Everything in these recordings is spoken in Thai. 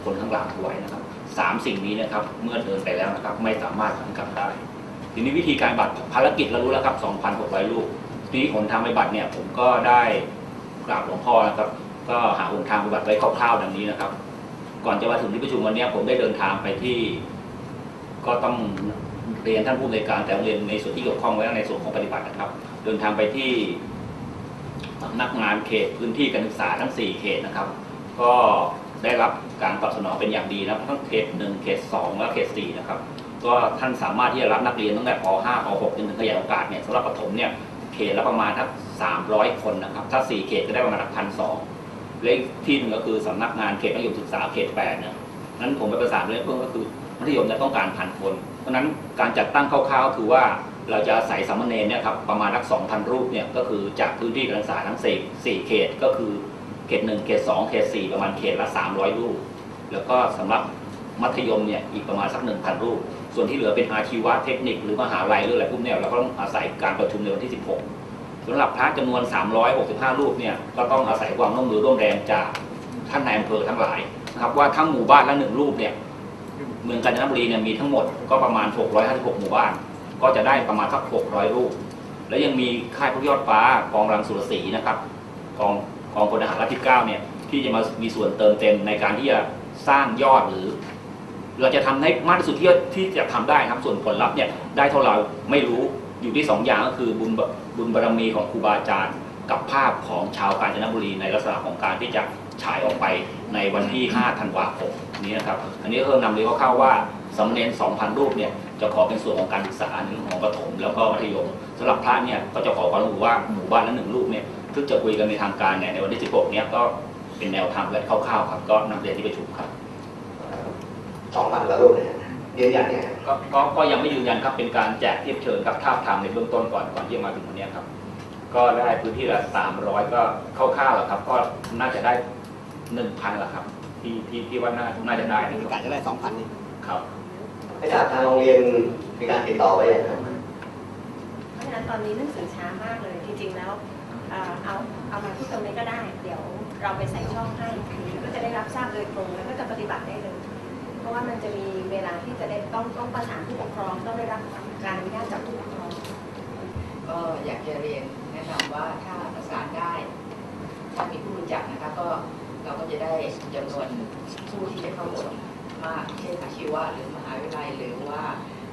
คนข้างหลังไว้นะครับ3 สิ่งนี้นะครับเมื่อเดินไปแล้วนะครับไม่สามารถสังกัดได้ทีนี้วิธีการบัตรภารกิจเรารู้แล้วครับ 2,600 รูปทีนี้หนทางไปบัตรเนี่ยผมก็ได้กราบหลวงพ่อนะครับก็หาหนทางไปบัตรไว้คร่าวๆดังนี้นะครับก่อนจะมาถึงที่ประชุมวันนี้ผมได้เดินทางไปที่ก็ต้องเรียนท่านผู้อำนวยการแต่เรียนในส่วนที่เกี่ยวข้องไว้ในส่วนของปฏิบัตินะครับเดินทางไปที่สำนักงานเขตพื้นที่การศึกษาทั้ง4 เขตนะครับก็ได้รับการตอบสนองเป็นอย่างดีนะทั้งเขต1 เขต 2 และเขต 4นะครับก็ท่านสามารถที่จะรับนักเรียนตั้งแต่ป .5 ป .6 จนถึงขยายโอกาสเนี่ยสำหรับประถมเนี่ยเขตละประมาณทัก300 คนนะครับถ้า4 เขตก็ได้ประมาณ1,200เลขที่1ก็คือสำนักงานเขตมัธยมศึกษาเขต 8เนี่ยนั้นผมไปประสานเรื่องเพิ่มก็คือมัธยมจะต้องการ1,000 คนเพราะนั้นการจัดตั้งคร่าวๆคือว่าเราจะใส่สามเณรเนี่ยครับประมาณสัก 2,000 รูปเนี่ยก็คือจากพื้นที่การศึกษาทั้ง4 เขตก็คือเขต 1 เขต 2 เขต 4ประมาณเขตละ300 รูปแล้วก็สำหรับมัธยมเนี่ยอีกประมาณสัก 1,000 รูปส่วนที่เหลือเป็นอาชีวะเทคนิคหรือมหาลัยหรืออะไรพวกนี้เราก็ต้องอาศัยการประชุมในวันที่ 16สำหรับพระจำนวน365 รูปเนี่ยก็ต้องอาศัยความร่วมมือร่วมแรงจากท่านนายอำเภอทั้งหลายนะครับว่าทั้งหมู่บ้านละ1 รูปเนี่ยเมืองกาญจนบุรีเนี่ยมีทั้งหมดก็ประมาณ656 หมู่บ้านก็จะได้ประมาณสัก600 รูปแล้วยังมีค่ายพระยอดฟ้ากองรังสุรศรีนะครับกองพลทหารราบที่ 9เนี่ยที่จะมามีส่วนเติมเต็มในการที่จะสร้างยอดหรือเราจะทำให้มากที่สุดที่จะทำได้ครับส่วนผลลัพธ์เนี่ยได้เท่าเราไม่รู้อยู่ที่2 อย่างก็คือบุญบารมีของครูบาอาจารย์กับภาพของชาวกาญจนบุรีในลักษณะของการที่จะฉายออกไปในวันที่ 5 ธันวาคมนี้นะครับอันนี้ก็นำเรียนคร่าวๆว่าสามเณร 2,000 รูปเนี่ยจะขอเป็นส่วนของการศึกษาในเรื่องของประถมแล้วก็มัธยมสำหรับพระเนี่ยก็จะขอความร่วมมือว่าหมู่บ้านละ1 รูปเนี่ยซึ่งจะคุยกันในทางการเนี่ยในวันที่ 16 เนี่ยก็เป็นแนวทางและคร่าวๆครับก็นำเรียนที่ประชุมครับ 2,000 กว่ารูปเนี่ยยืนยันเนี่ยก็ยังไม่ยืนยันครับเป็นการแจกเทียบเชิญครับทาบทามในเบื้องต้นก่อนที่จะมาถึงวันนี้ครับก็ได้พื้นที่ละ300ก็คร่าวๆแล้วครับก็น่าจะได้ 1,000 ละครับที่ว่าน่าจะได้มีการจะได้ 2,000 นี่ครับไม่ทราบทางโรงเรียนมีการติดต่อไว้ยังครับเพราะฉะนั้นตอนนี้หนังสือช้ามากเลยจริงๆแล้วเอามาที่ตรงนี้ก็ได้เดี๋ยวเราไปใส่ช่องให้ก็จะได้รับทราบโดยตรงแล้วก็จะปฏิบัติได้เลยเพราะว่ามันจะมีเวลาที่จะได้ต้องประสานผู้ปกครองต้องได้รับการอนุญาตจากผู้ปกครองก็อยากจะเรียนแนะนำว่าถ้าประสานได้ถ้ามีผู้รู้จักนะคะก็เราก็จะได้จำนวนผู้ที่จะเข้าบทมากเช่นอาชีวะหรือมหาวิทยาลัยหรือว่า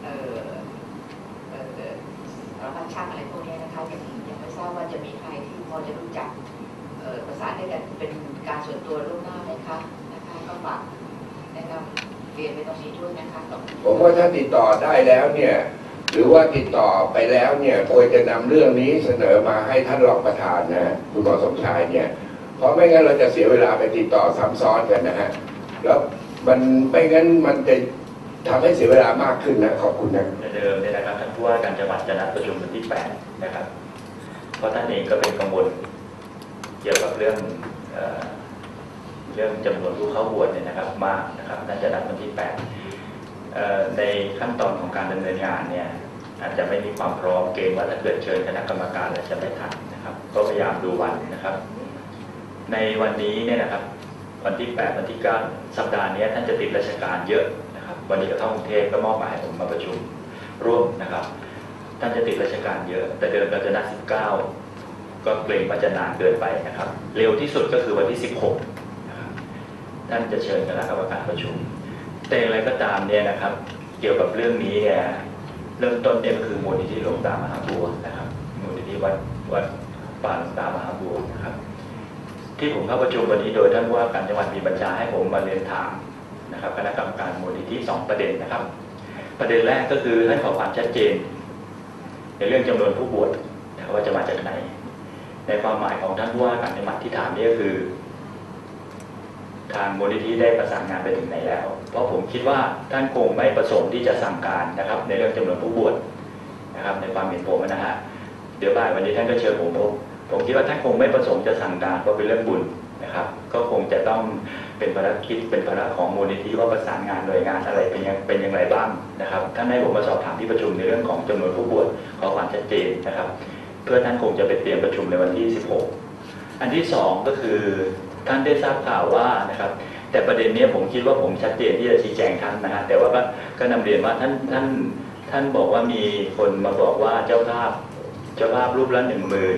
สารพัดช่างอะไรพวกนี้นะคะยังไม่ทราบว่าจะมีใครที่พอจะรู้จักประสานได้กันเป็นการส่วนตัวล่วงหน้าไหมคะนะคะก็ฝากแนะนำเรียนไปตรงนี้ด้วยนะคะผมว่าถ้าติดต่อได้แล้วเนี่ยหรือว่าติดต่อไปแล้วเนี่ยควรจะนำเรื่องนี้เสนอมาให้ท่านรองประธานนะคุณหมอสมชายเนี่ยเพราะไม่งั้นเราจะเสียเวลาไปติดต่อซ้ำซ้อนกันนะฮะแล้วมันไม่งั้นมันจะทำให้เสียเวลามากขึ้นนะขอบคุณนะเดิมเนี่ยนะครับท่านผู้ว่าการจังหวัดจะนัดประชุมวันที่ 8 นะครับเพราะท่านเองก็เป็นกังวลเกี่ยวกับเรื่องจำนวนผู้เข้าบวชเนี่ยนะครับมากนะครับท่านจะนัดวันที่ 8ในขั้นตอนของการดำเนินงานเนี่ยอาจจะไม่มีความพร้อมเกณฑ์ว่าถ้าเกิดเชิญคณะกรรมการแล้วจะไม่ทันนะครับก็พยายามดูวันนะครับในวันนี้เนี่ยนะครับวันที่ 8 วันที่ 9 สัปดาห์นี้ท่านจะติดราชการเยอะนะครับวันนี้กระท่อมกรุงเทพก็มอบหมายให้ผมมาประชุมร่วมนะครับท่านจะติดราชการเยอะแต่เดิมเราจะนัด 19 ก็เกรงว่าจะนานเกินไปนะครับเร็วที่สุดก็คือวันที่ 16 นะครับท่านจะเชิญคณะกรรมการประชุมแต่อะไรก็ตามเนี่ยนะครับเกี่ยวกับเรื่องนี้เนี่ยเริ่มต้นเนี่ยก็คือมูลนิธิหลวงตามหาบัวนะครับมูลนิธิวัดป่าหลวงตามหาบัวนะครับที่ผมเข้าประชุมวันนี้โดยท่านว่าการจังหวัดมีบัญชาให้ผมมาเรียนถามนะครับคณะกรรมการมูลนิธิ2 ประเด็นนะครับประเด็นแรกก็คือท่านขอความชัดเจนในเรื่องจำนวนผู้บวชนะครับว่าจะมาจากไหนในความหมายของท่านว่าการจังหวัดที่ถามนี้ก็คือทางมูลนิธิได้ประสานงานไปถึงไหนแล้วเพราะผมคิดว่าท่านคงไม่ประสงค์ที่จะสั่งการนะครับในเรื่องจำนวนผู้บวชนะครับในความเห็นผมนะฮะเดี๋ยวบ่ายวันนี้ท่านก็เชิญผมคิดว่าท่านคงไม่ประสงค์จะสั่งการเพราะเป็นเรื่องบุญนะครับก็คงจะต้องเป็นภารกิจเป็นภาระของมูลนิธิว่าประสานงานหน่วยงานอะไรเป็นอย่างไรบ้างนะครับท่านให้ผมมาสอบถามที่ประชุมในเรื่องของจำนวนผู้บวชขอความชัดเจนนะครับเพื่อท่านคงจะไปเตรียมประชุมในวันที่ 16 อันที่2ก็คือท่านได้ทราบข่าวว่านะครับแต่ประเด็นนี้ผมคิดว่าผมชัดเจนที่จะชี้แจงท่านนะฮะแต่ว่าก็นำเรียนว่าท่านบอกว่ามีคนมาบอกว่าเจ้าภาพรูปละ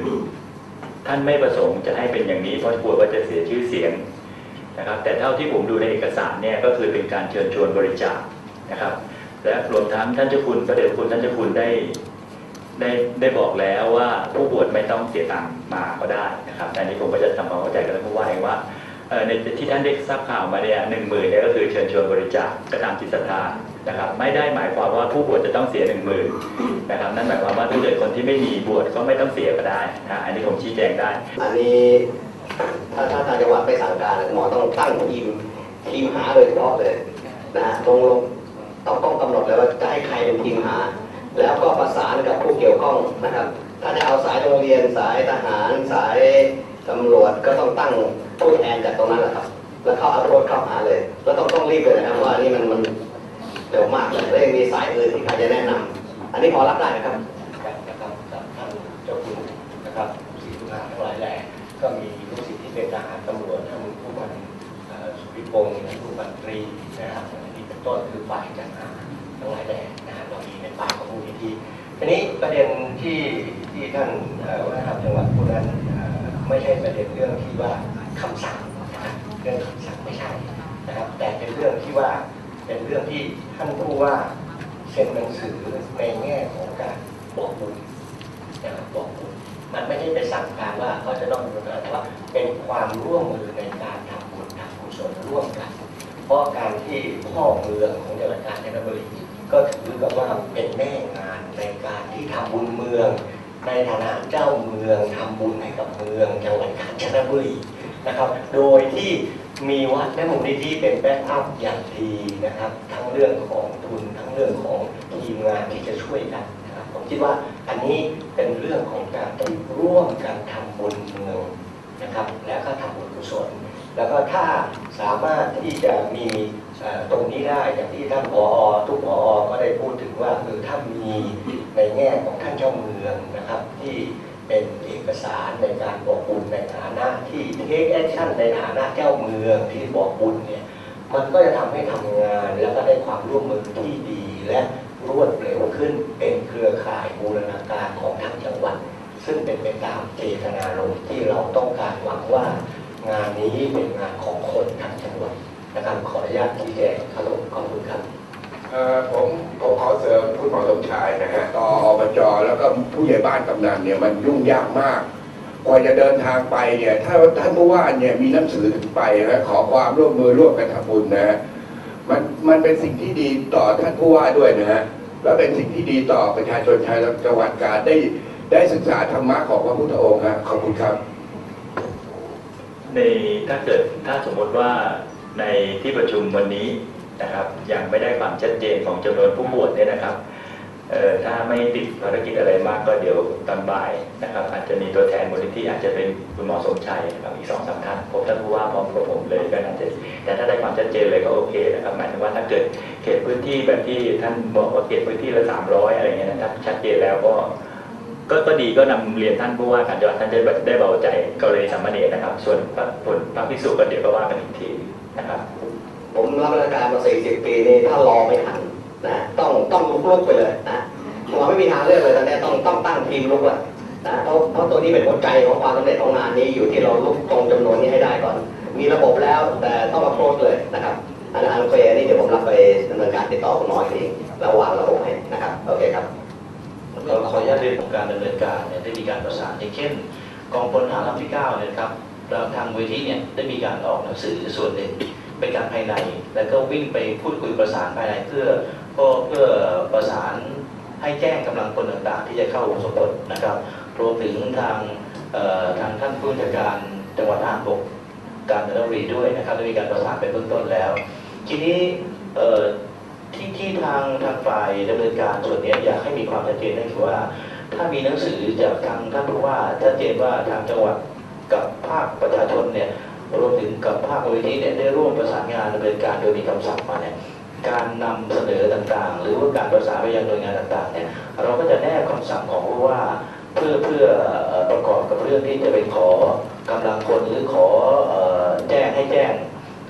10,000ท่านไม่ประสงค์จะให้เป็นอย่างนี้เพราะกลัวว่าจะเสียชื่อเสียงนะครับแต่เท่าที่ผมดูในเอกสารเนี่ยก็คือเป็นการเชิญชวนบริจาคนะครับและรวมทั้งท่านเจ้าคุณพระเดชคุณท่านเจ้าคุณได้บอกแล้วว่าผู้บวชไม่ต้องเสียตังค์มาก็ได้นะครับอันนี้ผมก็จะทำความเข้าใจกับท่านผู้ว่าเองว่าในที่ท่านได้ทราบข่าวมาเนี่ย10,000เนี่ยก็คือเชิญชวนบริจาคกระทำจิตศรัทธานะครับไม่ได้หมายความว่าผู้บวชจะต้องเสีย10,000นะครับนั่นหมายความว่าถ้าเกิดคนที่ไม่มีบวชก็ไม่ต้องเสียก็ได้นะอันนี้ผมชี้แจงได้อันนี้ถ้าทางจังหวัดไปสั่งการหมอต้องตั้งทีมหาโดยเฉพาะเลยนะต้องกำหนดเลยว่าจะให้ใครเป็นทีมหาแล้วก็ประสานกับผู้เกี่ยวข้องนะครับถ้าจะเอาสายโรงเรียนสายทหารสายตำรวจก็ต้องตั้งผู้แทนจากตรงนั้นแหละครับแล้วเขาเอารถเข้าหาเลยแล้วต้องรีบเลยนะครับว่านี่มันเร็วมากเลยแล้วยังมีสายอื่นที่ใครจะแนะนำอันนี้พอรับได้นะครับนะครับท่านเจ้าคุณนะครับศรีสุภาทั้งหลายแหล่ก็มีลูกศิษย์ที่เป็นทหารตำรวจทั้งผู้บัญสุริพงศ์ผู้บัญตรีนะครับอันนี้เป็นต้นคือฝ่ายจัดหาทั้งหลายแหล่นะฮะเรามีในฝ่ายของมูลนิธิทีนี้ประเด็นที่ท่านวัฒนธรรมจังหวัดพูดนั้นไม่ใช่ประเด็นเรื่องที่ว่าคำสั่งนะครับเรื่องคำสั่งไม่ใช่นะครับแต่เป็นเรื่องที่ว่าเป็นเรื่องที่ท่านผู้ว่าเซ็นหนังสือในแง่ของการบอกบุญนะครับบอกบุญมันไม่ใช่ไปสั่งการว่าเขาจะต้องแต่ว่าเป็นความร่วมมือในการทำบุญทำกุศลร่วมกันเพราะการที่พ่อเมืองของจังหวัดกาญจนบุรีก็ถือกับว่าเป็นแม่งานในการที่ทำบุญเมืองในฐานะเจ้าเมืองทำบุญให้กับเมืองจังหวัดกาญจนบุรีนะครับโดยที่มีวัดและมูลนิธิเป็นแบ็กอัพอย่างดีนะครับทั้งเรื่องของทุนทั้งเรื่องของทีมงานที่จะช่วยกันนะครับผมคิดว่าอันนี้เป็นเรื่องของการร่วมกันทำบุญเมืองนะครับแล้วก็ทำบุญกุศลแล้วก็ถ้าสามารถที่จะมีตรงนี้ได้อย่างที่ท่านผอ.ทุกผอ.ก็ได้พูดถึงว่าถ้ามีในแง่ของท่านเจ้าเมืองนะครับที่เป็นเอกสารในการบอกบุญในฐานะที่เทคแอคชั่นในฐานะเจ้าเมืองที่บอกบุญเนี่ยมันก็จะทำให้ทำงานแล้วก็ได้ความร่วมมือที่ดีและรวดเร็วขึ้นเป็นเครือข่ายบูรณาการของทั้งจังหวัดซึ่งเป็นไปตามเจตนารมณ์ที่เราต้องการหวังว่างานนี้เป็นงานของคนทั้งจังหวัดนะครับขออนุญาตชี้แจงครับขอบคุณครับผมขอเสริมคุณหมอสมชายนะฮะต่ออบจแล้วก็ผู้ใหญ่บ้านกำนันเนี่ยมันยุ่งยากมากกว่าจะเดินทางไปเนี่ยถ้าท่านผู้ว่าเนี่ยมีหนังสือถึงไปนะขอความร่วมมือร่วมกันทำบุญนะมันเป็นสิ่งที่ดีต่อท่านผู้ว่าด้วยนะฮะและเป็นสิ่งที่ดีต่อประชาชนชาวจังหวัดกาญได้ศึกษาธรรมะของพระพุทธองค์นะขอบคุณครับในถ้าสมมติว่าในที่ประชุมวันนี้นะครับยังไม่ได้ความชัดเจนของจำนวนผู้บวชเนี่ยนะครับถ้าไม่ติดภารกิจอะไรมากก็เดี๋ยวตอนบ่ายนะครับอาจจะมีตัวแทนมูลนิธิอาจจะเป็นคุณหมอสมชัยนะครับอีก2-3 ท่านพบท่านผู้ว่าพร้อมกับผมเลยก็น่าจะแต่ถ้าได้ความชัดเจนเลยก็โอเคนะครับหมายถึงว่าถ้าเกิดเขตพื้นที่แบบที่ท่านบอกว่าเขตพื้นที่ละ300อะไรเงี้ยนะครับชัดเจนแล้วก็ดีก็นำเรียนท่านผู้ว่าการจังหวัดท่านได้เบาใจก็เลยสามเณรนะครับส่วนผลพระภิกษุก็เดี๋ยวก็ว่ากันอีกทีนะครับผมรับราชการมา40 ปีนี่ถ้ารอไม่ทันนะต้องลุกไปเลยนะเราไม่มีทางเลือกเลยตอนนี้ต้องตั้งทีมลุกแล้วนะเพราะตัวนี้เป็นหัวใจของความสำเร็จของงานนี้อยู่ที่เราลุกตรงจำนวนนี้ให้ได้ก่อนมีระบบแล้วแต่ต้องมาโพสเลยนะครับอันเฟนี่เดี๋ยวผมรับไปดำเนินการติดต่อคุณหมออีกทีแล้ววางระบบให้นะครับโอเคครับเราขออนุญาตเรียนของการดำเนินการเนี่ยได้มีการประสานอย่างเช่นกองพลทหารราบที่9เนี่ยครับเราทางเวทีเนี่ยได้มีการออกหนังสือส่วนหนึ่งเป็นการภายในแล้วก็วิ่งไปพูดคุยประสานภายในเพื่อประสานให้แจ้งกำลังพลต่างๆที่จะเข้าสมบทนะครับรวมถึงทางท่านผู้จัดการจังหวัดทหารบกกาญจนบุรีด้วยนะครับได้มีการประสานไปเบื้องต้นแล้วทีนี้ที่ทางฝ่ายดำเนินการส่วนนี้อยากให้มีความชัดเจนก็คือว่าถ้ามีหนังสือจากทางท่านผู้ว่าชัดเจนว่าทางจังหวัดกับภาคประชาชนเนี่ยรวมถึงกับภาคมูลนิธิเนี่ยได้ร่วมประสานงานดำเนินการโดยมีคำสั่งมาเนี่ยการนำเสนอต่างๆหรือว่าการประสานไปยังหน่วยงานต่างๆเนี่ยเราก็จะแนบคำสั่งของผู้ว่าเพื่อประกอบกับเรื่องที่จะไปขอกำลังคนหรือขอแจ้ง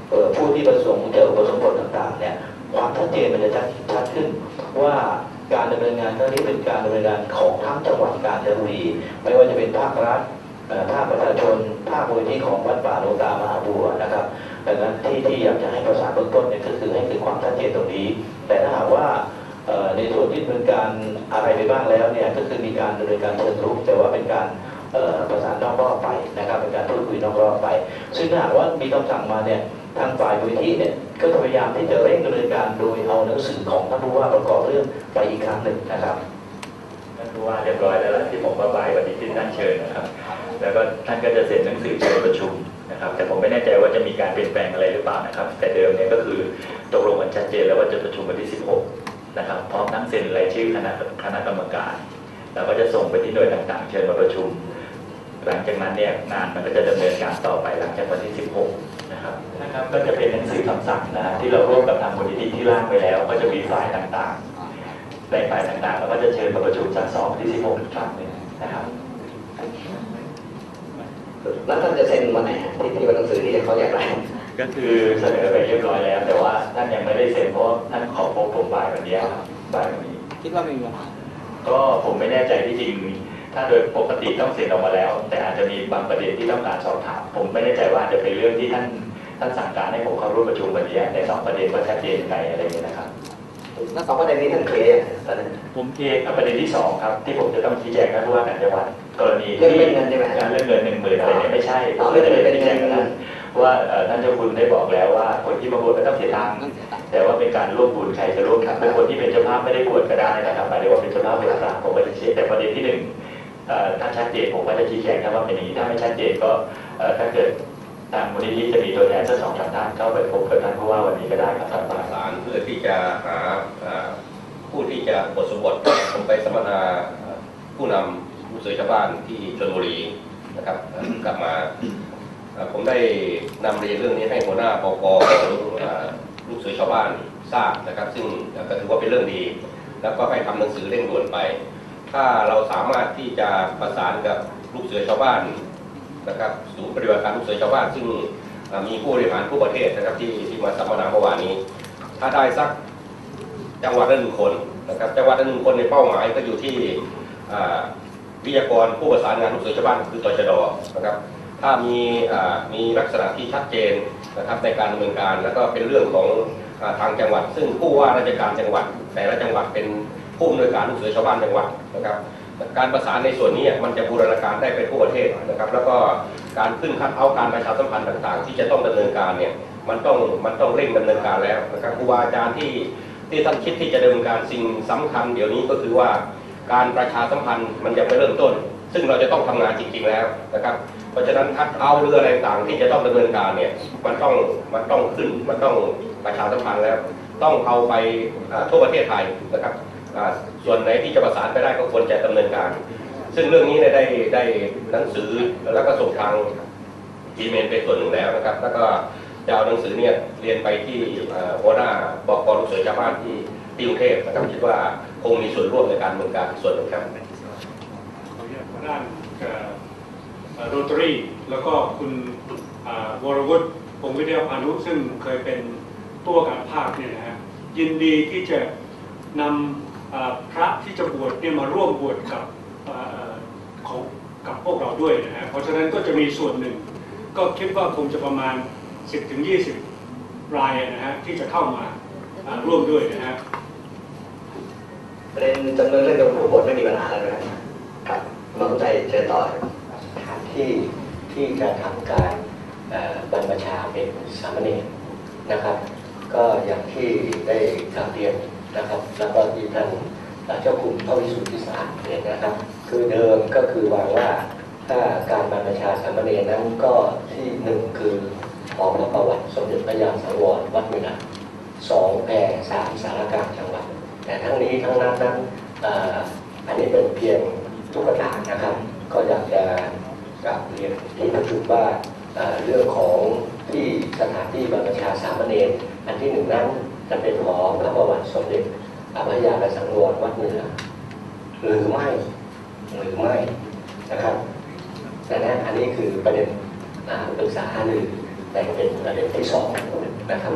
ผู้ที่ประสงค์จะอุปสมบทต่างๆเนี่ยความชัดเจนมันจะชัดขึ้นว่าการดำเนินงานครั้งนี้เป็นการดำเนินงานของทั้งจังหวัดกาญจนบุรีไม่ว่าจะเป็นภาครัฐภาคประชาชนภาคมูลนิธิของวัดป่าหลวงตามหาบัวนะครับดังนั้นที่อยากจะให้ประสานเบื้องต้นเนี่ยก็คือให้เกิดความชัดเจนตรงนี้แต่ถ้าหากว่าในส่วนที่ดำเนินการอะไรไปบ้างแล้วเนี่ยก็คือมีการดำเนินการเชิงรุกแต่ว่าเป็นการประสานนอกรอบไปนะครับเป็นการพูดคุยนอกรอบไปซึ่งถ้าหากว่ามีคำสั่งมาเนี่ยทางฝ่ายมูลนิธิเนี่ยก็จะพยายามที่จะเร่งดำเนินการโดยเอาหนังสือของท่านผู้ว่าประกอบเรื่องไปอีกครั้งหนึ่งนะครับท่านผู้ว่าเรียบร้อยแล้วที่ผมว่าบ่ายวันนี้ที่ท่านเชิญนะครับแล้วก็ท่านก็จะเซ็นหนังสือเชิญประชุมนะครับแต่ผมไม่แน่ใจว่าจะมีการเปลี่ยนแปลงอะไรหรือเปล่านะครับแต่เดิมเนี่ยก็คือตกลงกันชัดเจนแล้วว่าจะประชุมวันที่ 16 นะครับพร้อมทั้งเซ็นรายชื่อคณะกรรมการแล้วก็จะส่งไปที่หน่วยต่างๆเชิญมาประชุมหลังจากนั้นเนี่ยงานมันก็จะดำเนินการต่อไปหลังจากวันที่ 16 นะครับก็จะเป็นหนังสือคำสั่งนะที่เราร่วมกับทางมูลนิธิที่ร่างไปแล้วก็จะมีฝ่ายต่างๆในฝ่ายต่างๆแล้วก็จะเชิญมาประชุมซักซ้อมที่ 16 อีกครั้งหนึ่งนะครับแล้วท่านจะเซ็นวันไหนที่วันหนังสือที่เขาอยากได้ก็คือเสนอไปเรียบร้อยแล้วแต่ว่าท่านยังไม่ได้เซ็นเพราะท่านขอพบผมบ่ายวันนี้ครับบ่ายวันนี้คิดว่าไม่มีปัญหาก็ผมไม่แน่ใจที่จริงถ้าโดยปกติต้องเซ็นออกมาแล้วแต่อาจจะมีบางประเด็นที่ต้องการสอบถามผมไม่แน่ใจว่าจะเป็นเรื่องที่ท่านสั่งการให้ผมเข้าร่วมประชุมวันนี้ใน2ประเด็นว่าชัดเจนยังไงอะไรอย่างนี้นะครับแล้ว2ประเด็นนี้ท่านเคลียร์ผมเคลียร์กับประเด็นที่2ครับที่ผมจะต้องชี้แจงท่านผู้ว่าการจังหวัดกรณีที่เรื่องเงินใช่ไหมเรื่องเงิน10,000อะไรเนี่ยไม่ใช่ผมไม่ได้ชี้แจงกับท่านว่าท่านเจ้าคุณได้บอกแล้วว่าคนที่มาบวชก็ต้องเสียตังค์แต่ว่าเป็นการร่วมบุญใครจะร่วมครับเป็นคนที่เป็นเจ้าภาพไม่ได้บวชก็ได้นะครับหมายถึงว่าเป็นเจ้าภาพเป็นพระผมก็จะชี้แต่ประเด็นที่1ถ้าชัดเจนผมก็จะชี้แจงว่าเป็นอย่างนี้ถ้าไม่ชัดเจนก็ถ้าเกิดทางมูลนิธิจะมีตัวแทนสัก2-3 ท่านเข้าไปพบกับท่านผู้ว่าวันนี้ก็ได้ครับท่านประสานเพื่อที่จะหาผู้ที่จะบทสมบทผมไปสัมมนาผู้นำผู้สื่อชาวบ้านที่ชลบุรีนะครับกลับมาผมได้นำเรียนเรื่องนี้ให้หัวหน้าปกลูกสื่อชาวบ้านทราบนะครับซึ่งก็ถือว่าเป็นเรื่องดีแล้วก็ให้ทำหนังสือเร่งด่วนไปถ้าเราสามารถที่จะประสานกับลูกเสือชาวบ้านนะครับศูนย์ปฏิบัติการลูกเสือชาวบ้านซึ่งมีผู้บริหารผู้ประเทศนะครับที่มาสัมมนาเมื่อวานนี้ถ้าได้สักจังหวัดละ1 คนนะครับจังหวัดละ1 คนในเป้าหมายก็อยู่ที่วิทยากรผู้ประสานงานลูกเสือชาวบ้านคือตชด.นะครับถ้ามีลักษณะที่ชัดเจนนะครับในการดำเนินการแล้วก็เป็นเรื่องของทางจังหวัดซึ่งผู้ว่าราชการจังหวัดแต่ละจังหวัดเป็นผู้อำนวยการลูกเสือชาวบ้านจังหวัดนะครับการประสานในส่วนนี้มันจะบูรณาการได้ไปทั่วประเทศนะครับแล้วก็การขึ้นคัดเอาการประชาสัมพันธ์ต่างๆที่จะต้องดำเนินการเนี่ยมันต้องเร่งดำเนินการแล้วนะครับครูบาอาจารย์ที่ท่านคิดที่จะดำเนินการสิ่งสำคัญเดี๋ยวนี้ก็คือว่าการประชาสัมพันธ์มันจะไปเริ่มต้นซึ่งเราจะต้องทำงานจริงๆแล้วนะครับเพราะฉะนั้นคัดเอาเรืออะไรต่างๆที่จะต้องดำเนินการเนี่ยมันต้องขึ้นมันต้องประชาสัมพันธ์แล้วต้องเอาไปทั่วประเทศไทยนะครับส่วนไหนที่จะประสานไปได้ก็ควรจะดำเนินการซึ่งเรื่องนี้ได้หนังสือแล้วก็ส่งทางอีเมลเป็นส่วนหนึ่งแล้วนะครับแล้วก็จะเอาหนังสือเนี่ยเรียนไปที่หัวหน้าบก.ลูกเสือชาวบ้านที่กรุงเทพนะครับคิดว่าคงมีส่วนร่วมในการดำเนินการส่วนหนึ่งครับด้านโรตารี่แล้วก็คุณวรวุฒิพงศ์วิทยาพานุซึ่งเคยเป็นตัวการภาคเนี่ยนะฮะยินดีที่จะนำพระที่จะบวชเนี่ยมาร่วมบวชกับพวกเราด้วยนะฮะเพราะฉะนั้นก็จะมีส่วนหนึ่งก็คิดว่าคงจะประมาณ 10-20 รายนะฮะที่จะเข้ามาร่วมด้วยนะฮะประเด็นจำนวนเรื่องการบวชไม่มีปัญหาอะไรนะครับมาใจเชิญต่อที่จะทำการบรรพชาเป็นสามเณรนะครับก็อย่างที่ได้กล่าวเรียนนะครับแล้วก็ที่ท่านเจ้าคุณพระวิสุทธิสารเนี่ยนะครับคือเดิมก็คือวางว่าถ้าการบรรพชาสามเณรนั้นก็ที่1คือขอพระประวัติสมเด็จพระยาสังวรวัดเวลา2แพร่3สารกลางจังหวัดแต่ทั้งนี้ทั้งนั้นอันนี้เป็นเพียงตุ๊กตานะครับก็อยากจะกราบเรียนที่ประชุมว่าเรื่องของที่สถานที่บรรพชาสามเณรอันที่1นั้นจะเป็นขอพระประวัติสมเด็จพระยาสังวรวัดเหนือหรือไม่นะครับแต่นั้นอันนี้คือประเด็นปรึกษาหรือแต่เป็นประเด็นที่2 นะครับ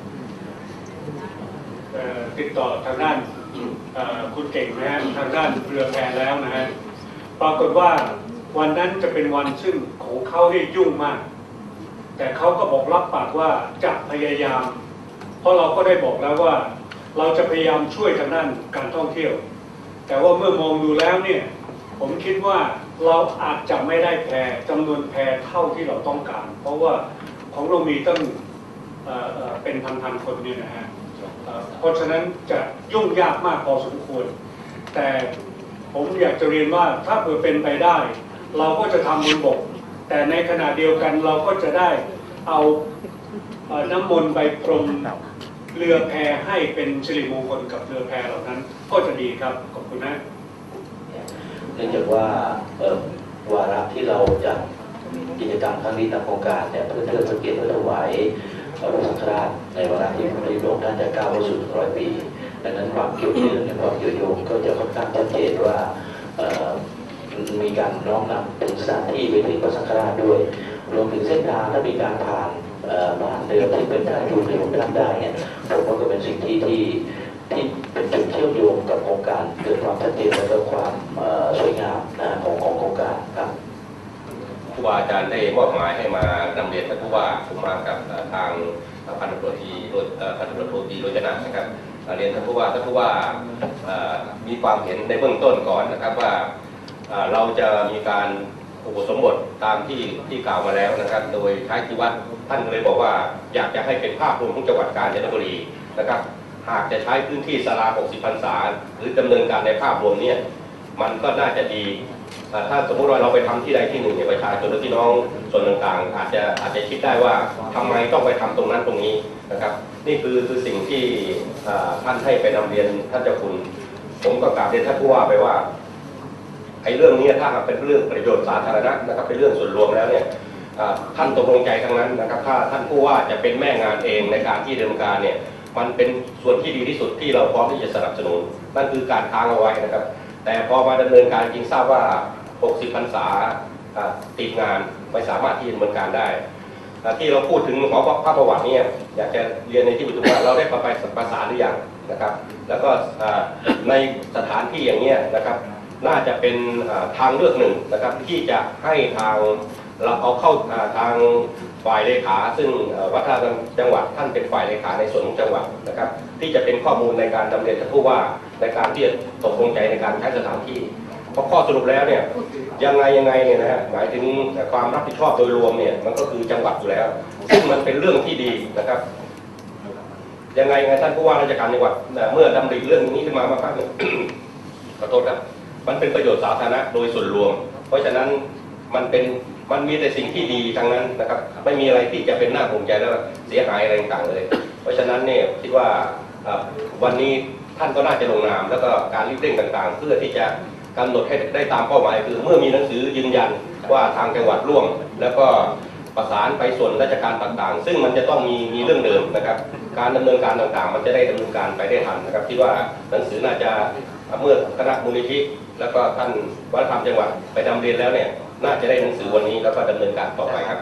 ติดต่อทางด้านคุณเก่งนะฮะทางด้านเรือแพแล้วนะฮะปรากฏว่าวันนั้นจะเป็นวันซึ่งของเขาได้ยุ่งมากแต่เขาก็บอกรับปากว่าจะพยายามเพราะเราก็ได้บอกแล้วว่าเราจะพยายามช่วยทางด้านการท่องเที่ยวแต่ว่าเมื่อมองดูแล้วเนี่ยผมคิดว่าเราอาจจะไม่ได้แพจำนวนแพเท่าที่เราต้องการเพราะว่าของเรามีตั้งเป็นพันๆคนเนี่ยนะฮะเพราะฉะนั้นจะยุ่งยากมากพอสมควรแต่ผมอยากจะเรียนว่าถ้าเผื่อเป็นไปได้เราก็จะทำบนบกแต่ในขณะเดียวกันเราก็จะได้เอาน้ำมนต์ใบพรมเรือแพให้เป็นสิริมงคลกับเรือแพเหล่านั้นก็จะดีครับขอบคุณนะเนื่องจากว่าวาระที่เราจัดกิจกรรมครั้งนี้ตามโครงการเนี่ยเพื่อเทิดพระเกียรติถวายพระสังฆราชในวาระที่พระบรมท่านจะก้าวเข้าสู่100 ปีดังนั้นความเกี่ยวเนื่องความเกี่ยวโยงก็จะค่อนข้างชัดเจนว่ามีการน้อมนำถึงสถานที่ไปถึงพระสังฆราชด้วยรวมถึงเส้นทางถ้ามีการผ่านบ้านเดิมที่เป็นท่าทูตของท่านได้เนี่ยผมว่าก็เป็นสิ่งที่เป็นจุดเชื่อมโยงกับโครงการเกิดความชัดเจนและก็ความสวยงามของโครงการครับผู้ว่าอาจารย์ได้มอบหมายให้มานำเรียนท่านผู้ว่าผมมากับทางพันตำรวจโทตีโรจนะนะครับเรียนท่านผู้ว่ามีความเห็นในเบื้องต้นก่อนนะครับว่าเราจะมีการอุปสมบทตามที่กล่าวมาแล้วนะครับโดยใช้ที่วัดท่านเลยบอกว่าอยากจะให้เป็นภาพรวมของจังหวัดกาญจนบุรีนะครับหากจะใช้พื้นที่ศาลา60 พรรษาหรือดำเนินการในภาพรวมเนี่ยมันก็น่าจะดีถ้าสมมติว่าเราไปทำที่ใดที่หนึ่งเนี่ยประชาชนและพี่น้องส่วนต่างๆอาจจะคิดได้ว่าทำไมต้องไปทำตรงนั้นตรงนี้นะครับนี่คือสิ่งที่ท่านให้ไปนำเรียนท่านเจ้าคุณผมก็กราบเรียนท่านผู้ว่าไปว่าไอ้เรื่องนี้ถ้าเป็นเรื่องประโยชน์สาธารณะนะครับเป็นเรื่องส่วนรวมแล้วเนี่ยท่านตกลงใจทั้งนั้นนะครับถ้าท่านผู้ว่าจะเป็นแม่งานเองในการที่ดำเนินการเนี่ยมันเป็นส่วนที่ดีที่สุดที่เราพร้อมที่จะสนับสนุนนั่นคือการค้างเอาไว้นะครับแต่พอมาดำเนินการจริงทราบว่า60 พรรษาติดงานไม่สามารถที่จะดำเนินการได้ที่เราพูดถึงหอพระประวัติเนี่ยอยากจะเรียนในที่ประชุมว่าเราได้ไปประสานหรือยังนะครับแล้วก็ในสถานที่อย่างนี้นะครับน่าจะเป็นทางเลือกหนึ่งนะครับที่จะให้ทางเราเอาเข้าทางฝ่ายเลขาซึ่งวัฒนธรรมจังหวัดท่านเป็นฝ่ายเลขาในส่วนของจังหวัดนะครับที่จะเป็นข้อมูลในการดำเนินท่านผู้ว่าในการที่จะตกลงใจในการใช้สถานที่เพราะข้อสรุปแล้วเนี่ยยังไงเนี่ยนะฮะหมายถึงความรับผิดชอบโดยรวมเนี่ยมันก็คือจังหวัดอยู่แล้วซึ่งมันเป็นเรื่องที่ดีนะครับยังไงท่านผู้ว่าราชการจังหวัดเมื่อดำริเรื่องนี้ขึ้นมาครั้งหนึ่ง ขอโทษครับมันเป็นประโยชน์สาธารณะโดยส่วนรวมเพราะฉะนั้นมันมีแต่สิ่งที่ดีทั้งนั้นนะครับไม่มีอะไรที่จะเป็นหน้าภูมิใจแล้วเสียหายอะไรต่างๆเลยเพราะฉะนั้นเนี่ยคิดว่าวันนี้ท่านก็น่าจะลงนามแล้วก็การรีบเร่งต่างๆเพื่อที่จะกำหนดให้ได้ตามเป้าหมายคือเมื่อมีหนังสือยืนยันว่าทางจังหวัดร่วมแล้วก็ประสานไปส่วนราชการต่างๆซึ่งมันจะต้องมีเรื่องเดิมนะครับการดำเนินการต่างๆมันจะได้ดำเนินการไปได้ทันนะครับคิดว่าหนังสือน่าจะเมื่อคณะมูลนิธิแล้วก็ท่านวัฒนธรรมจังหวัดไปดำเรียนแล้วเนี่ยน่าจะได้หนังสือวันนี้แล้วก็ดำเนินการต่อไปครับ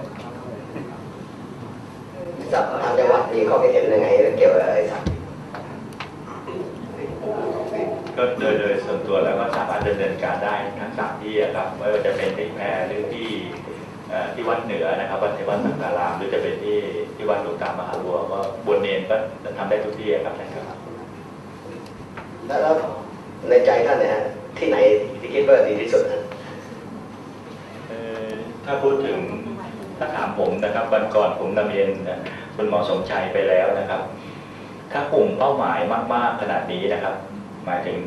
ทางจังหวัดมีข้อคิดเห็นยังไงเกี่ยวกับอะไรครับก็โดยส่วนตัวแล้วก็สามารถดำเนินการได้ทั้ง3ที่ครับไม่ว่าจะเป็นที่แพรหรือที่วัดเหนือนะครับวัดเทวสังฆารามหรือจะเป็นที่วัดหลวงตามหาบัวก็บนเนรก็ทำได้ทุกที่ครับท่านครับแล้วในใจท่านเนี่ยที่ไหนที่คิดว่าดีที่สุดนะถ้าพูดถึงถ้าถามผมนะครับวันก่อนผมนำเรียนคุณหมอสมชัยไปแล้วนะครับถ้ากลุ่มเป้าหมายมากๆขนาดนี้นะครับหมายถึง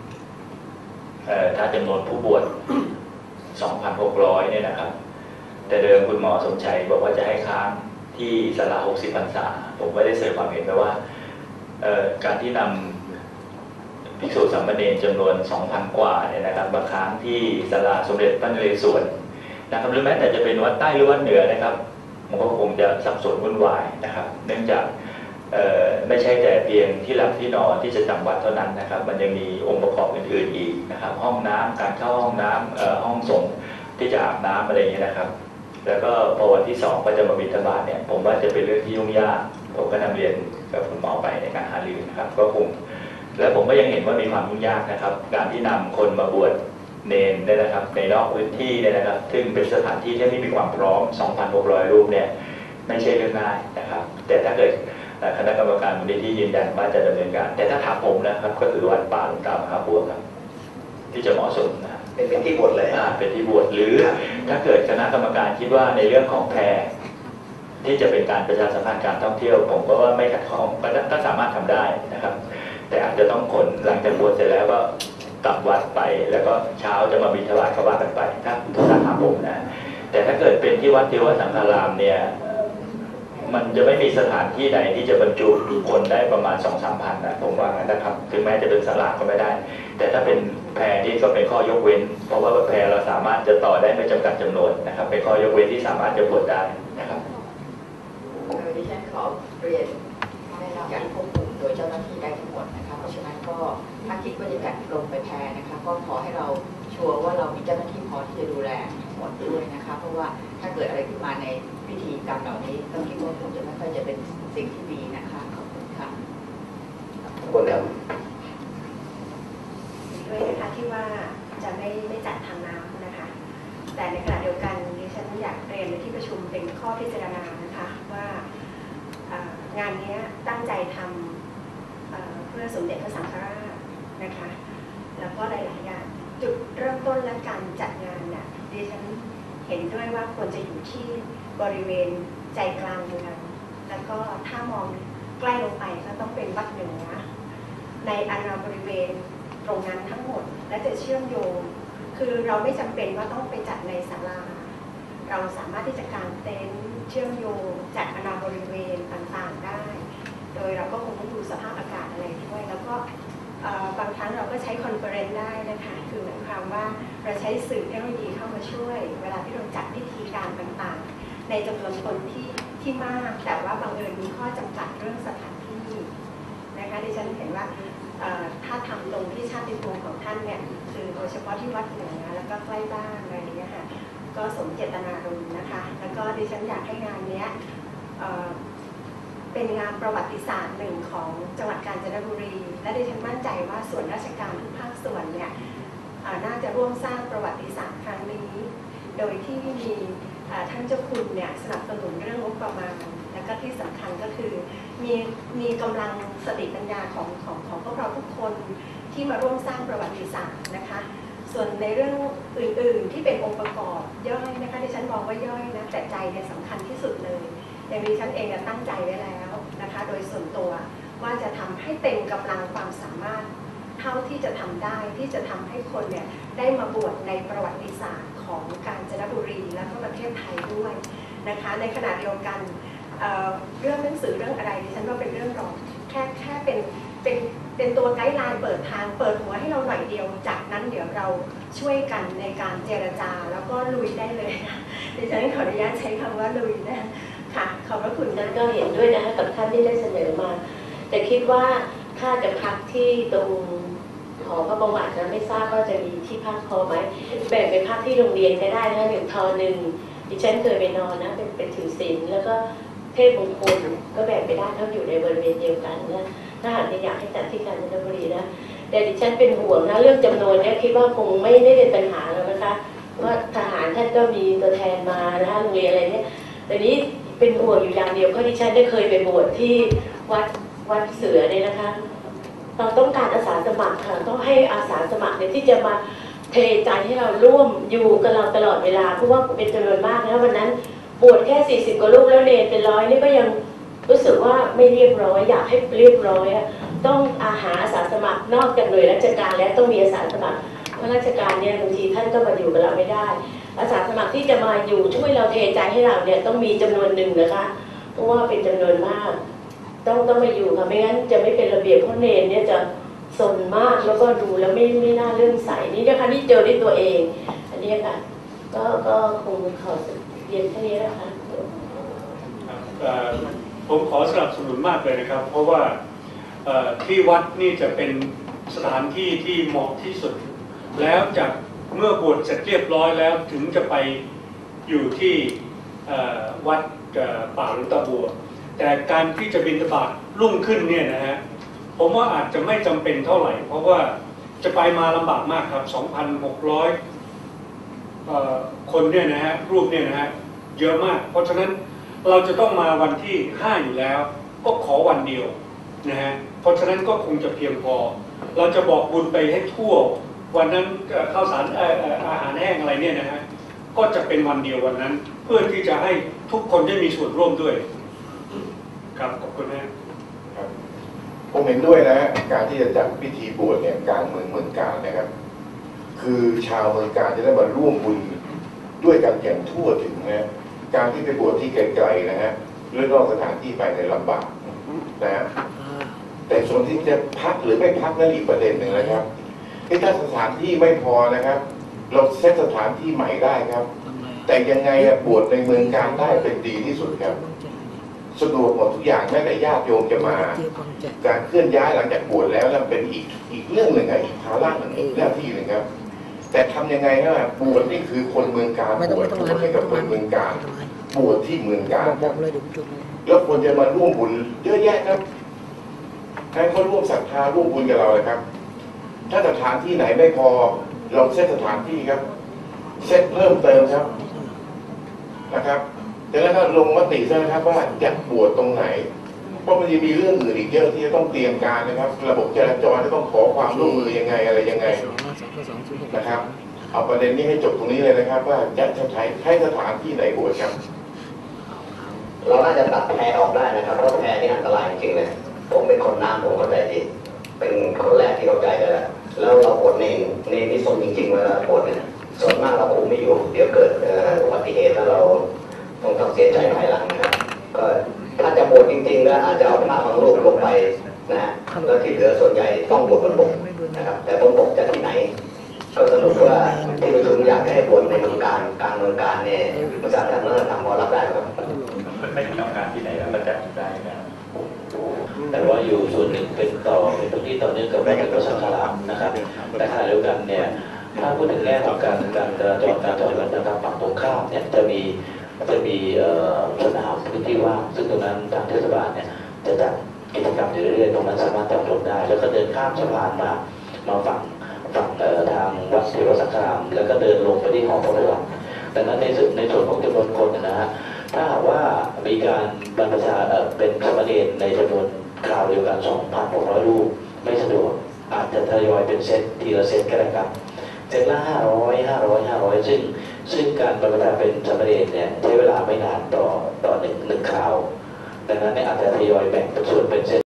ถ้าจำนวนผู้บวช 2,600 เนี่ยนะครับแต่เดิมคุณหมอสมชัยบอกว่าจะให้ค้างที่ศาลา60 พรรษาผมก็ได้เสนอความเห็นไปว่าการที่นำภิกษุสามเณรจำนวน 2,000 กว่าเนี่ยนะครับมาค้างที่ศาลาสมเด็จพระนเรศวรนะครับหรือแม้แต่จะเป็นวัดใต้หรือวัดเหนือนะครับมันก็คงจะสับสนวุ่นวายนะครับเนื่องจากไม่ใช่แต่เพียงที่หลับที่นอนที่จะจำวัดเท่านั้นนะครับมันยังมีองค์ประกอบอื่นๆอีกนะครับห้องน้ำการเข้าห้องน้ำห้องสงฆ์ที่จะอาบน้ำอะไรอย่างนี้นะครับแล้วก็พอวันที่2ก็จะมาบิณฑบาตเนี่ยผมว่าจะเป็นเรื่องที่ยุ่งยากผมก็นำเรียนกับคุณหมอไปในการหารือนะครับก็คงและผมก็ยังเห็นว่ามีความยุ่งยากนะครับการที่นำคนมาบวชเนรเนี่ยนะครับในนอกพื้นที่เนี่ยนะครับซึ่งเป็นสถานที่ที่ไม่มีความพร้อม 2,600 รูปเนี่ยไม่ใช่เรื่องง่ายนะครับแต่ถ้าเกิดคณะกรรมการมูลนิธิยืนยันว่าจะดำเนินการแต่ถ้าถามผมนะครับก็คือวัดป่าหลวงตามหาบัวครับที่จะเหมาะสมนะเป็นที่บวชเลยเป็นที่บวชหรือถ้าเกิดคณะกรรมการคิดว่าในเรื่องของแพรที่จะเป็นการประชาสัมพันธ์การท่องเที่ยวผมก็ว่าไม่ขัดข้องก็สามารถทำได้นะครับแต่อาจจะต้องขนหลังจากบวชเสร็จแล้วก็กลับวัดไปแล้วก็เช้าจะมาบิณฑบาตก็ว่ากันไปถ้าถามผมนะแต่ถ้าเกิดเป็นที่วัดเทวสังฆารามเนี่ยมันจะไม่มีสถานที่ใดที่จะบรรจุคนได้ประมาณ 2-3 พันนะผมว่างั้นนะครับถึงแม้จะเป็นศาลาก็ไม่ได้แต่ถ้าเป็นแพรที่ก็เป็นข้อยกเว้นเพราะว่าแพรเราสามารถจะต่อได้ไม่จำกัดจำนวนนะครับเป็นข้อยกเว้นที่สามารถจะบวชได้นะครับดิฉันขอเรียนอย่างควบคุมโดยเจ้าหน้าที่ได้ทั้งหมดนะคะเพราะฉะนั้นก็ถ้าคิดว่าจะจัดลงไปแพรนะคะก็ขอให้เราชัวร์ว่าเรามีเจ้าหน้าที่พอที่จะดูแลทั้งหมดด้วยนะคะเพราะว่าถ้าเกิดอะไรขึ้นมาในพิธีกรรมเหล่านี้ต้องคิดว่าคงจะไม่ค่อยจะเป็นสิ่งที่ดีนะคะขอบคุณค่ะขอบคุณครับด้วยนะคะที่ว่าจะไม่จัดทางน้ำนะคะแต่ในขณะเดียวกันดิฉันอยากเรียนในที่ประชุมเป็นข้อพิจารณานะคะว่างานนี้ตั้งใจทำเพื่อสมเด็จพระสังฆราชนะคะแล้วก็หลายๆอย่างจุดเริ่มต้นและการจัดงานเนี่ยดิฉันเห็นด้วยว่าควรจะอยู่ที่บริเวณใจกลางเมืองแล้วก็ถ้ามองใกล้ลงไปก็ต้องเป็นวัดเหนือในอาณาบริเวณตรงนั้นทั้งหมดและจะเชื่อมโยงคือเราไม่จำเป็นว่าต้องไปจัดในศาลาเราสามารถที่จะกางเต็นท์เชื่อมโยงจัดอาณาบริเวณต่างๆได้โดยเราก็คงต้องดูสภาพอากาศอะไรด้วยแล้วก็บางครั้งเราก็ใช้คอนเฟอเรนซ์ได้นะคะคือหมายความว่าเราใช้สื่อเทคโนโลยีเข้ามาช่วยเวลาที่เราจัดพิธีการต่างๆในจำนวนคนที่มากแต่ว่าบางเอิญมีข้อจำกัดเรื่องสถานที่นะคะดิฉันเห็นว่าถ้าทำตรงที่ชาติภูมิของท่านเนี่ยคือโดยเฉพาะที่วัดเหนือแล้วก็ใกล้บ้านอะไรอย่างเงี้ยค่ะก็สมเจตนารมณ์นะคะแล้วก็ดิฉันอยากให้งานนี้เป็นงานประวัติศาสตร์หนึ่งของจังหวัดกาญจนบุรีและดิฉันมั่นใจว่าส่วนราชการทุกภาคส่วนเนี่ยน่าจะร่วมสร้างประวัติศาสตร์ครั้งนี้โดยที่มีท่านเจ้าคุณเนี่ยสนับสนุนเรื่องงบประมาณและก็ที่สำคัญก็คือมีกำลังสติปัญญาของพวกเราทุกคนที่มาร่วมสร้างประวัติศาสตร์นะคะส่วนในเรื่องอื่นๆที่เป็นองค์ประกอบย่อยนะคะดิฉันมองว่าย่อยนะแต่ใจเนี่ยสำคัญที่สุดเลยอย่างดิฉันเองตั้งใจไว้แล้วนะคะโดยส่วนตัวว่าจะทำให้เต็มกำลังความสามารถเท่าที่จะทำได้ที่จะทำให้คนเนี่ยได้มาบวชในประวัติศาสตร์ของกาญจนบุรีและก็ประเทศไทยด้วยนะคะในขณะเดียวกันเรื่องหนังสือเรื่องอะไรดิฉันว่าเป็นเรื่องรองแค่เป็นตัวไกด์ไลน์เปิดทางเปิดหัวให้เราหน่อยเดียวจากนั้นเดี๋ยวเราช่วยกันในการเจรจาแล้วก็ลุยได้เลยนะดิฉันขออนุญาตใช้คำว่าลุยนะค่ะขอบพระคุณนั้นก็เห็นด้วยนะคะกับท่านที่ได้เสนอมาแต่คิดว่าถ้าจะพักที่ตรงหอพระประวัตินะไม่ทราบว่าจะมีที่พักพอไหมแบ่งไปพักที่โรงเรียนก็ได้นะ1 ทอ 1ดิฉันเคยไปนอนนะเป็นถือศีลแล้วก็เทพมงคลก็แบ่งไปได้เขาอยู่ในบริเวณเดียวกันนะถ้าหากอยากให้จัดที่กาญจนบุรีนะแต่ดิฉันเป็นห่วงนะเรื่องจำนวนเนี่ยคิดว่าคงไม่ได้เป็นปัญหาแล้วนะคะว่าทหารท่านก็มีตัวแทนมานะคะโรงเรียนอะไรเนี่ยแต่นี้เป็นห่วงอยู่อย่างเดียวก็ดิฉันได้เคยไปบวชที่วัดเสือเนี่ยนะคะเราต้องการอาสาสมัครค่ะต้องให้อาสาสมัครเนี่ยที่จะมาเทใจให้เราร่วมอยู่กับเราตลอดเวลาเพราะว่าเป็นจำนวนมากนะวันนั้นบวชแค่40 กว่ารูปแล้วเนรเป็น100นี่ก็ยังรู้สึกว่าไม่เรียบร้อยอยากให้เรียบร้อยต้องหาอาสาสมัครนอกจากหน่วยราชการแล้วต้องมีอาสาสมัครเพราะราชการเนี่ยบางทีท่านก็มาอยู่กับเราไม่ได้อาสาสมัครที่จะมาอยู่ช่วยเราเทใจให้เราเนี่ยต้องมีจำนวนหนึ่งนะคะเพราะว่าเป็นจำนวนมากต้องมาอยู่ค่ะไม่งั้นจะไม่เป็นระเบียบเพราะเนรเนี่ยจะสนมากแล้วก็ดูแล้วไม่น่าเลื่อมใสนี่นะคะนี่เจอด้วยตัวเองอันนี้ค่ะก็คงขอเรียนแค่นี้นะคะผมขอสนับสนุนมากเลยนะครับเพราะว่าที่วัดนี่จะเป็นสถานที่ที่เหมาะที่สุดแล้วจากเมื่อบวชเสร็จเรียบร้อยแล้วถึงจะไปอยู่ที่วัดป่าหลวงตาบัวแต่การที่จะบิณฑบาตรุ่งขึ้นเนี่ยนะฮะผมว่าอาจจะไม่จำเป็นเท่าไหร่เพราะว่าจะไปมาลำบากมากครับ 2,600 คนเนี่ยนะฮะรูปเนี่ยนะฮะเยอะมากเพราะฉะนั้นเราจะต้องมาวันที่ 5 อยู่แล้วก็ขอวันเดียวนะฮะเพราะฉะนั้นก็คงจะเพียงพอเราจะบอกบุญไปให้ทั่ววันนั้นข้าวสารอาหารแห้งอะไรเนี่ยนะฮะก็จะเป็นวันเดียววันนั้นเพื่อที่จะให้ทุกคนได้มีส่วนร่วมด้วยครับขอบคุณนะครับผมเห็นด้วยนะการที่จะจัดพิธีบวชเนี่ยกลางเมืองกาญนะครับ คือชาวเมืองกาญจะได้มาร่วมบุญด้วยกันอย่างทั่วถึงนะการที่ไปบวชที่ไกลๆนะฮะเรื่องนอกสถานที่ไปในลำบากนะฮะแต่ส่วนที่จะพักหรือไม่พักนั่นอีกประเด็นหนึ่งนะครับถ้าสถานที่ไม่พอนะครับเราเซตสถานที่ใหม่ได้ครับแต่ยังไงบวชในเมืองกาญได้เป็นดีที่สุดครับสะดวกหมดทุกอย่างแม้แต่ญาติโยมจะมาการเคลื่อนย้ายหลังจากบวชแล้วนั่นเป็นอีกเรื่องหนึ่งอีกภาระหนึ่งหน้าที่หนึ่งครับแต่ทำยังไงครับบวชนี่คือคนเมืองกาญบวชให้กับคนเมืองกาญบวชที่เมืองกาญแล้วควรจะมาร่วมบุญเยอะแยะครับให้เขาร่วมศรัทธาร่วมบุญกับเราเลยครับถ้าสถานที่ไหนไม่พอเราเซตสถานที่ครับเซตเพิ่มเติมครับนะครับแต่แล้วก็ลงมติซะนะครับว่าจะบวชตรงไหนเพราะมันจะมีเรื่องอื่นอีกเยอะที่จะต้องเตรียมการนะครับระบบจราจรจะต้องขอความร่วมมือยังไงอะไรยังไงนะครับเอาประเด็นนี้ให้จบตรงนี้เลยนะครับว่าจะใช้สถานที่ไหนบวชครับเราน่าจะตัดแพออกได้นะครับเพราะแพนี่อันตรายจริงๆเลยผมเป็นคนน้ำผมเข้าใจดีเป็นคนแรกที่เข้าใจเลยแล้วเราบวชเนนี่สนจริงๆเวลาบวชเนี่ยส่วนมากเราคุมไม่อยู่เดี๋ยวเกิดอุบัติเหตุแล้วเราต้องเสียใจภายหลังนะครับก็ถ้าจะบวชจริงๆแล้วอาจจะเอาพระบางรูปลงไปนะแล้วที่เหลือส่วนใหญ่ต้องบวชบนบกนะครับแต่บนบกจะที่ไหนก็สรุปว่าที่ประชุมอยากให้บวชในเมืองการกลางเมืองการเนี่ยประชาชนทำพอรับได้ครับไม่ต้องการที่ไหนแล้วมันจะได้นะแต่ว่าอยู่ส่วนหนึ่งเป็นพื้นที่ต่อเนื่องกับวัดพระสังฆารามนะครับแต่ขณะเดียวกันเนี่ยถ้าพูดถึงแง่ของการจราจรการจราจรนะครับฝั่งตรงข้ามเนี่ยจะมีสนามพื้นที่ว่างซึ่งตรงนั้นทางเทศบาลเนี่ยจะจัดกิจกรรมอยู่เรื่อยๆตรงนั้นสามารถจอดรถได้แล้วก็เดินข้ามสะพานมาฝั่งทางวัดเทวสังฆารามแล้วก็เดินลงไปที่หอพระวัดดังนั้นในส่วนของจำนวนคนนะฮะถ้าหากว่ามีการบรรพชาเป็นสามเณรในจำนวนคราวเดียวกัน 2,600 รูปไม่สะดวกอาจจะทยอยเป็นเซตทีละเซตก็ได้ครับเซตละ500ซึ่งการบรรพชาเป็นสามเณรเนี่ยใช้เวลาไม่นานต่อหนึ่งคราวดังนั้นเนี่ยอาจจะทยอยแบ่งเป็นส่วนเป็นเซต